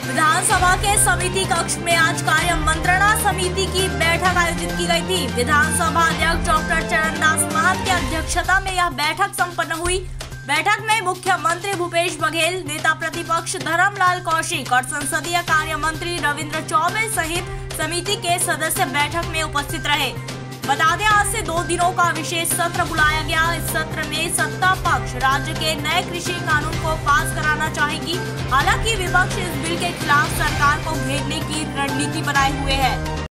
विधानसभा के समिति कक्ष में आज कार्य मंत्रणा समिति की बैठक आयोजित की गई थी। विधानसभा अध्यक्ष डॉक्टर चरणदास महत की अध्यक्षता में यह बैठक संपन्न हुई। बैठक में मुख्यमंत्री भूपेश बघेल, नेता प्रतिपक्ष धर्मलाल कौशिक और संसदीय कार्य मंत्री रविंद्र चौबे सहित समिति के सदस्य बैठक में उपस्थित रहे। बता दें, आज से 2 दिनों का विशेष सत्र बुलाया गया। इस सत्र में सत्ता पक्ष राज्य के नए कृषि कानून को पास कराना चाहेगी। हालांकि विपक्ष इस बिल के खिलाफ सरकार को घेरने की रणनीति बनाए हुए है।